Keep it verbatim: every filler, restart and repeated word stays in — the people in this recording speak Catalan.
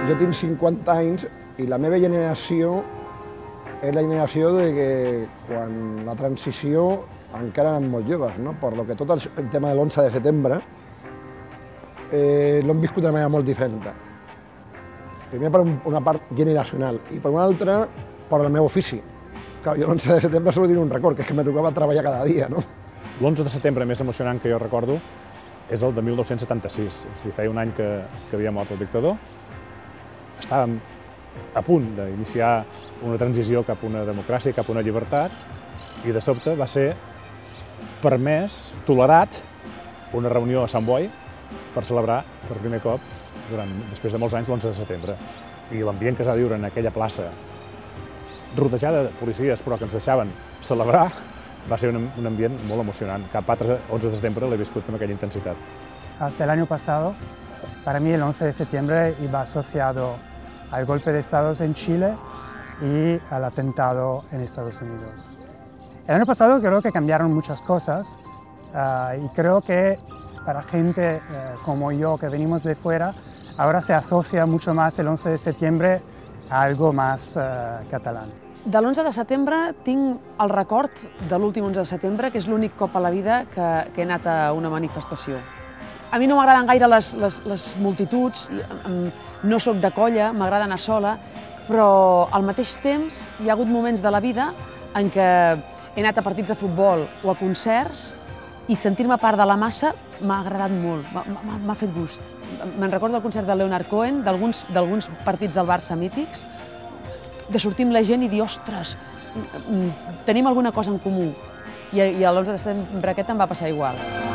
jo tinc cinquanta anys i la meva generació és la generació de que quan la transició encara eren molt joves, no? Per lo que tot el tema de l'onze de setembre eh, l'hem viscut de manera molt diferent. Primer per una part generacional i per una altra per el meu ofici. Clar, jo l'onze de setembre solo tinc un record, que és que me tocava treballar cada dia, no? L'onze de setembre més emocionant que jo recordo és el de mil nou-cents setanta-sis, és a dir, feia un any que, que havia mort el dictador. Estàvem a punt d'iniciar una transició cap a una democràcia, cap a una llibertat, i de sobte va ser permès, tolerat, una reunió a Sant Boi per celebrar per primer cop, durant, després de molts anys, l'onze de setembre. I l'ambient que es va viure en aquella plaça, rodejada de policies, però que ens deixaven celebrar, va ser un, un ambient molt emocionant. Cap altre once de setembre l'he viscut amb aquella intensitat. Hasta el año pasado, para mí el once de septiembre iba asociado al golpe de Estado en Chile y al atentado en Estados Unidos. El año pasado creo que cambiaron muchas cosas uh, y creo que para gente uh, como yo que venimos de fuera, ahora se asocia mucho más el once de septiembre a algo más uh, catalán. De l'onze de setembre tinc el record de l'últim onze de setembre, que és l'únic cop a la vida que, que he anat a una manifestació. A mi no m'agraden gaire les, les, les multituds, no sóc de colla, m'agrada anar sola, però al mateix temps hi ha hagut moments de la vida en què he anat a partits de futbol o a concerts i sentir-me part de la massa m'ha agradat molt, m'ha fet gust. Me'n recordo el concert de Leonard Cohen, d'alguns partits del Barça mítics, de sortir amb la gent i dir, ostres, tenim alguna cosa en comú. I, i l'onze de setembre aquest em va passar igual.